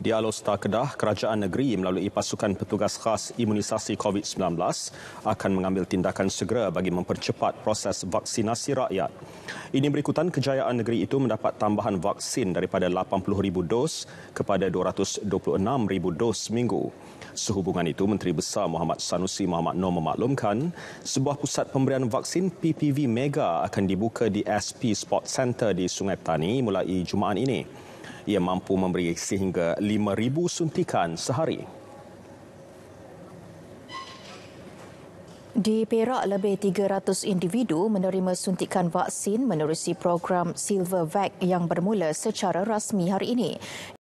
Di Alor Kedah, kerajaan negeri melalui pasukan petugas khas imunisasi COVID-19 akan mengambil tindakan segera bagi mempercepat proses vaksinasi rakyat. Ini berikutan kejayaan negeri itu mendapat tambahan vaksin daripada 80,000 dos kepada 226,000 dos seminggu. Sehubungan itu, Menteri Besar Muhammad Sanusi Muhammad Noor memaklumkan sebuah pusat pemberian vaksin PPV Mega akan dibuka di SP Sport Center di Sungai Petani mulai Jumaat ini. Ia mampu memberi sehingga 5,000 suntikan sehari. Di Perak, lebih 300 individu menerima suntikan vaksin menerusi program Silver Vac yang bermula secara rasmi hari ini.